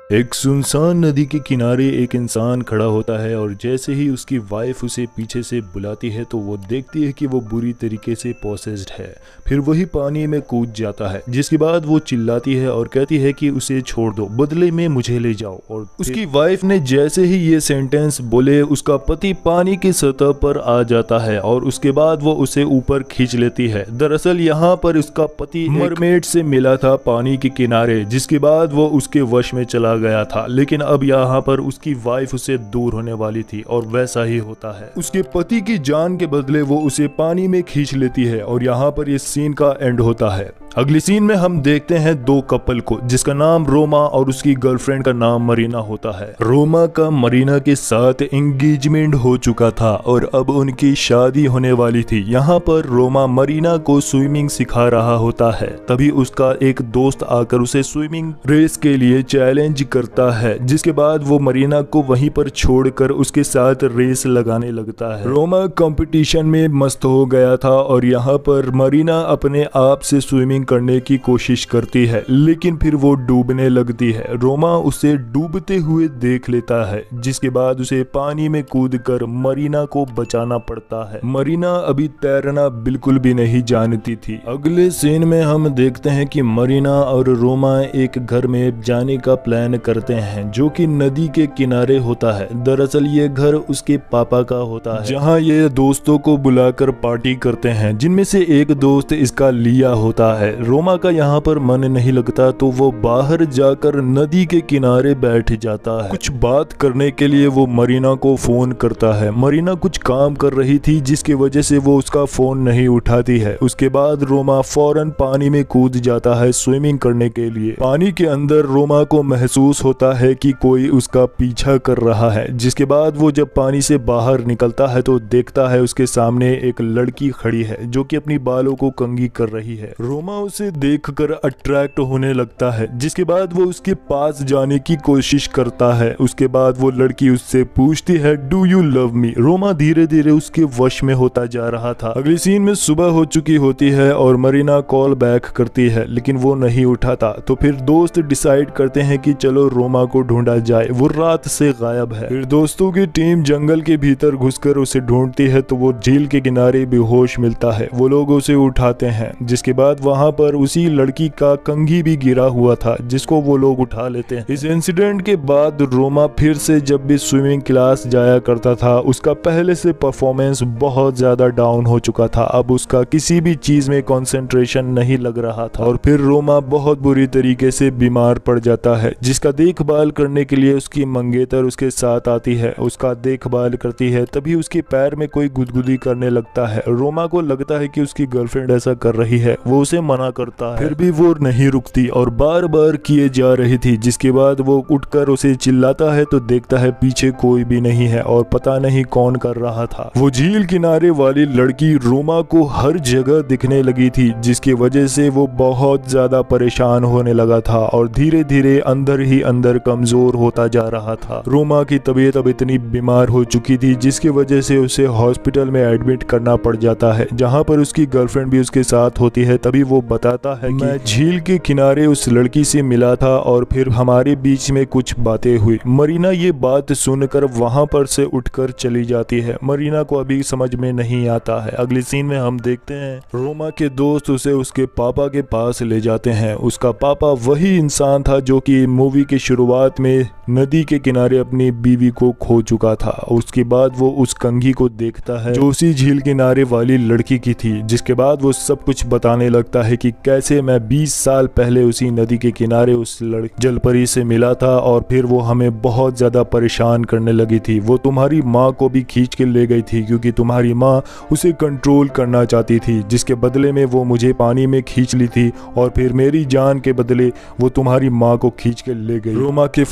एक सुनसान नदी के किनारे एक इंसान खड़ा होता है और जैसे ही उसकी वाइफ उसे पीछे से बुलाती है तो वो देखती है कि वो बुरी तरीके से पॉसेस्ड है। फिर वही पानी में कूद जाता है, जिसके बाद वो चिल्लाती है और कहती है कि उसे छोड़ दो, बदले में मुझे ले जाओ। और उसकी वाइफ ने जैसे ही ये सेंटेंस बोले उसका पति पानी की सतह पर आ जाता है और उसके बाद वो उसे ऊपर खींच लेती है। दरअसल यहाँ पर उसका पति मरमेड से मिला था पानी के किनारे, जिसके बाद वो उसके वश में चला गया था। लेकिन अब यहाँ पर उसकी वाइफ उसे दूर होने वाली थी और वैसा ही होता है। उसके पति की जान के बदले वो उसे पानी में खींच लेती है और यहाँ पर ये सीन का एंड होता है। अगली सीन में हम देखते हैं दो कपल को, जिसका नाम रोमा और उसकी गर्लफ्रेंड का नाम मरीना होता है। रोमा का मरीना के साथ एंगेजमेंट हो चुका था और अब उनकी शादी होने वाली थी। यहाँ पर रोमा मरीना को स्विमिंग सिखा रहा होता है, तभी उसका एक दोस्त आकर उसे स्विमिंग रेस के लिए चैलेंज करता है, जिसके बाद वो मरीना को वहीं पर छोड़कर उसके साथ रेस लगाने लगता है। रोमा कंपटीशन में मस्त हो गया था और यहाँ पर मरीना अपने आप से स्विमिंग करने की कोशिश करती है, लेकिन फिर वो डूबने लगती है। रोमा उसे डूबते हुए देख लेता है, जिसके बाद उसे पानी में कूदकर मरीना को बचाना पड़ता है। मरीना अभी तैरना बिल्कुल भी नहीं जानती थी। अगले सीन में हम देखते हैं कि मरीना और रोमा एक घर में जाने का प्लान करते हैं, जो कि नदी के किनारे होता है। दरअसल ये घर उसके पापा का होता है, जहाँ ये दोस्तों को बुलाकर पार्टी करते हैं, जिनमें से एक दोस्त इसका लिया होता है। रोमा का यहाँ पर मन नहीं लगता तो वो बाहर जाकर नदी के किनारे बैठ जाता है। कुछ बात करने के लिए वो मरीना को फोन करता है। मरीना कुछ काम कर रही थी, जिसकी वजह से वो उसका फोन नहीं उठाती है। उसके बाद रोमा फौरन पानी में कूद जाता है स्विमिंग करने के लिए। पानी के अंदर रोमा को महसूस होता है कि कोई उसका पीछा कर रहा है, जिसके बाद वो जब पानी से बाहर निकलता है तो देखता है उसके सामने एक लड़की खड़ी है, जो कि अपनी बालों को कंघी कर रही है। रोमा उसे देखकर अट्रैक्ट होने लगता है, जिसके बाद वो उसके पास जाने की कोशिश करता है। उसके बाद वो लड़की उससे पूछती है, do you love me? Roma धीरे धीरे उसके वश में होता जा रहा था। अगली सीन में सुबह हो चुकी होती है और मरीना कॉल बैक करती है, लेकिन वो नहीं उठाता। तो फिर दोस्त डिसाइड करते हैं कि चलो रोमा को ढूंढा जाए, वो रात से गायब है। फिर दोस्तों की टीम जंगल के भीतर घुसकर उसे ढूंढती है तो वो झील के किनारे बेहोश मिलता है। वो लोग उसे उठाते हैं, जिसके बाद वहां पर उसी लड़की का कंघी भी गिरा हुआ था, जिसको वो लोग उठा लेते हैं। इस इंसिडेंट के बाद रोमा फिर से जब भी स्विमिंग क्लास जाया करता था, उसका पहले से परफॉर्मेंस बहुत ज्यादा डाउन हो चुका था। अब उसका किसी भी चीज में कंसंट्रेशन नहीं लग रहा था और फिर रोमा बहुत बुरी तरीके से बीमार पड़ जाता है, जिसका देखभाल करने के लिए उसकी मंगेतर उसके साथ आती है, उसका देखभाल करती है। तभी उसके पैर में कोई गुदगुदी करने लगता है। रोमा को लगता है कि उसकी गर्लफ्रेंड ऐसा कर रही है, वो उसे मना करता है, फिर भी वो नहीं रुकती और बार बार किए जा रही थी। जिसके बाद वो उठकर उसे चिल्लाता है तो देखता है पीछे कोई भी नहीं है और पता नहीं कौन कर रहा था। वो झील किनारे वाली लड़की रोमा को हर जगह दिखने लगी थी, जिसकी वजह से वो बहुत ज्यादा परेशान होने लगा था और धीरे धीरे अंदर ही अंदर कमजोर होता जा रहा था। रोमा की तबीयत अब इतनी बीमार हो चुकी थी, जिसकी वजह से उसे हॉस्पिटल में एडमिट करना पड़ जाता है, जहाँ पर उसकी गर्लफ्रेंड भी उसके साथ होती है। तभी वो बताता है कि मैं झील के किनारे उस लड़की से मिला था और फिर हमारे बीच में कुछ बातें हुई। मरीना ये बात सुनकर वहां पर से उठकर चली जाती है। मरीना को अभी समझ में नहीं आता है। अगली सीन में हम देखते हैं रोमा के दोस्त उसे उसके पापा के पास ले जाते हैं। उसका पापा वही इंसान था जो कि मूवी के शुरुआत में नदी के किनारे अपनी बीवी को खो चुका था। उसके बाद वो उस कंघी को देखता है जो उसी झील किनारे वाली लड़की की थी, जिसके बाद वो सब कुछ बताने लगता है कि कैसे मैं 20 साल पहले उसी नदी के किनारे उस जलपरी से मिला था और फिर वो हमें बहुत ज्यादा परेशान करने लगी थी। वो तुम्हारी माँ को भी खींच के ले गई थी, क्योंकि तुम्हारी माँ उसे कंट्रोल करना चाहती थी, जिसके बदले में वो मुझे पानी में खींच ली थी और फिर मेरी जान के बदले वो तुम्हारी माँ को खींच के ले गई। रोमा के फादर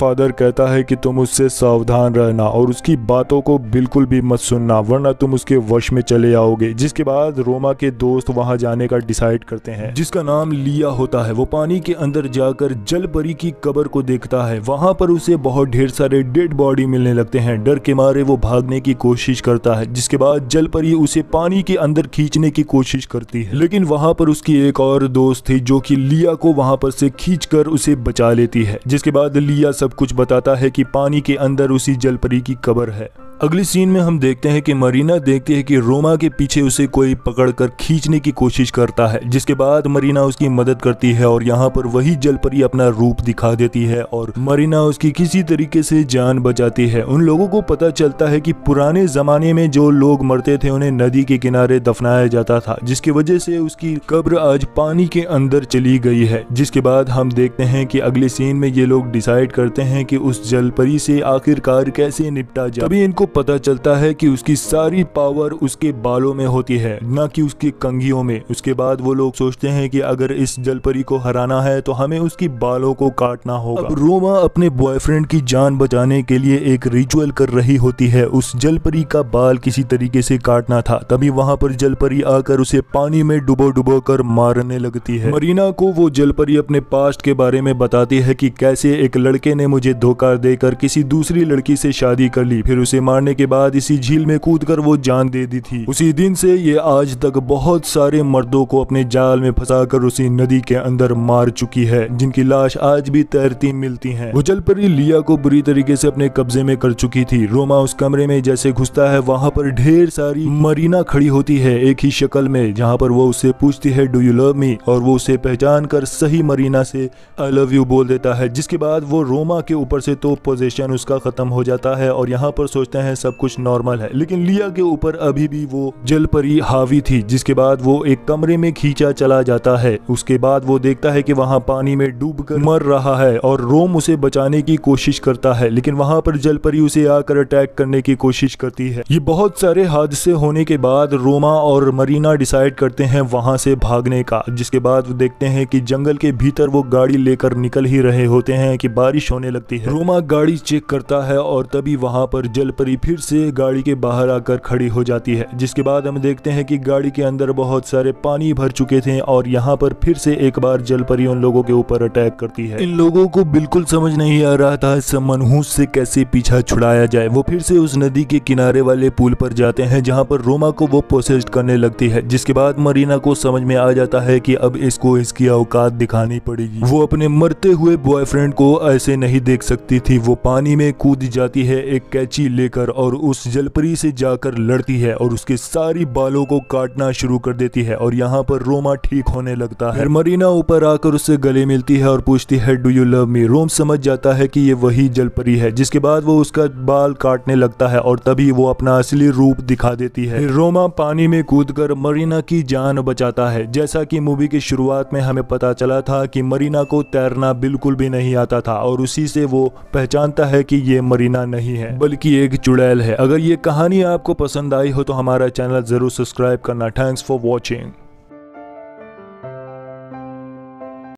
कहता है कि तुम उससे सावधान रहना और उसकी बातों को बिल्कुल भी मत सुनना वरना तुम उसके वश में चले आओगे। जिसके बाद रोमा के दोस्त वहां जाने का डिसाइड करते हैं, जिसका नाम लिया होता है। वो पानी के अंदर जाकर जल परी की कब्र को देखता है। वहां पर उसे बहुत ढेर सारे डेड बॉडी मिलने लगते हैं। डर के मारे वो भागने की कोशिश करता है। जिसके बाद जल परी उसे पानी के अंदर खींचने की कोशिश करती है, लेकिन वहां पर उसकी एक और दोस्त थी जो कि लिया को वहां पर से खींचकर उसे बचा लेती है। जिसके बाद लिया सब कुछ बताता है कि पानी के अंदर उसी जल परी की कब्र है। अगली सीन में हम देखते हैं कि मरीना देखती है कि रोमा के पीछे उसे कोई पकड़कर खींचने की कोशिश करता है। जिसके बाद मरीना उसकी मदद करती है और यहाँ पर वही जलपरी अपना रूप दिखा देती है और मरीना उसकी किसी तरीके से जान बचाती है। उन लोगों को पता चलता है कि पुराने जमाने में जो लोग मरते थे उन्हें नदी के किनारे दफनाया जाता था, जिसकी वजह से उसकी कब्र आज पानी के अंदर चली गई है। जिसके बाद हम देखते हैं कि अगले सीन में ये लोग डिसाइड करते हैं कि उस जलपरी से आखिरकार कैसे निपटा जाए। तभी इनको पता चलता है कि उसकी सारी पावर उसके बालों में होती है, न कि उसकी कंघियों में। उसके बाद वो लोग सोचते हैं कि अगर इस जलपरी को हराना है तो हमें उसकी बालों को काटना होगा। अब रोमा अपने बॉयफ्रेंड की जान बचाने के लिए एक रिचुअल कर रही होती है। उस जलपरी का बाल किसी तरीके से काटना था। तभी वहां पर जलपरी आकर उसे पानी में डुबो कर मारने लगती है। मरीना को वो जलपरी अपने पास्ट के बारे में बताती है कि कैसे एक लड़के ने मुझे धोखा देकर किसी दूसरी लड़की से शादी कर ली, फिर उसे मारने के बाद इसी झील में कूदकर वो जान दे दी थी। उसी दिन से ये आज तक बहुत सारे मर्दों को अपने जाल में फंसाकर उसी नदी के अंदर मार चुकी है, जिनकी लाश आज भी तैरती मिलती है। वो जलपरी लिया को बुरी तरीके से अपने कब्जे में कर चुकी थी। रोमा उस कमरे में जैसे घुसता है वहां पर ढेर सारी मरीना खड़ी होती है एक ही शक्ल में, जहां पर वो उससे पूछती है डू यू लव मी, और वो उसे पहचान कर सही मरीना से आई लव यू बोल देता है। जिसके बाद वो रोमा के ऊपर से तो पोजीशन उसका खत्म हो जाता है और यहाँ पर सोचते हैं सब कुछ नॉर्मल है, लेकिन लिया के ऊपर अभी भी वो जलपरी हावी थी। जिसके बाद वो एक कमरे में खींचा चला जाता है। उसके बाद वो देखता है कि वहां पानी में डूबकर मर रहा है और रोम उसे बचाने की कोशिश करता है, लेकिन वहां पर जलपरी उसे आकर अटैक करने की कोशिश करती है। ये बहुत सारे हादसे होने के बाद रोमा और मरीना डिसाइड करते हैं वहां से भागने का। जिसके बाद वो देखते हैं कि जंगल के भीतर वो गाड़ी लेकर निकल ही रहे होते हैं कि बारिश होने लगती है। रोमा गाड़ी चेक करता है और तभी वहां पर जलपरी फिर से गाड़ी के बाहर आकर खड़ी हो जाती है। जिसके बाद हम देखते हैं कि गाड़ी के अंदर बहुत सारे पानी भर चुके थे और यहाँ पर फिर से एक बार जलपरी उन लोगों के ऊपर अटैक करती है। इन लोगों को बिल्कुल समझ नहीं आ रहा था इस मनहूस से कैसे पीछा छुड़ाया जाए। वो फिर से उस नदी के किनारे वाले पुल पर जाते हैं जहाँ पर रोमा को वो पोसेस्ड करने लगती है। जिसके बाद मरीना को समझ में आ जाता है कि अब इसको इसकी औकात दिखानी पड़ेगी। वो अपने मरते हुए बॉयफ्रेंड को ऐसे नहीं देख सकती थी। वो पानी में कूद जाती है एक कैंची लेकर और उस जलपरी से जाकर लड़ती है और उसके सारी बालों को काटना शुरू कर देती है और यहाँ पर रोमा ठीक होने लगता है। मरीना ऊपर आकर उससे गले मिलती है और पूछती है do you love me. Rom समझ जाता है कि ये वही जलपरी है। जिसके बाद वो उसका बाल काटने लगता है और तभी वो अपना असली रूप दिखा देती है। रोमा पानी में कूदकर मरीना की जान बचाता है। जैसा कि मूवी की शुरुआत में हमें पता चला था कि मरीना को तैरना बिल्कुल भी नहीं आता था और उसी से वो पहचानता है कि ये मरीना नहीं है बल्कि एक चुड़ैल है। अगर ये कहानी आपको पसंद आई हो तो हमारा चैनल जरूर सब्सक्राइब करना। Thanks for watching.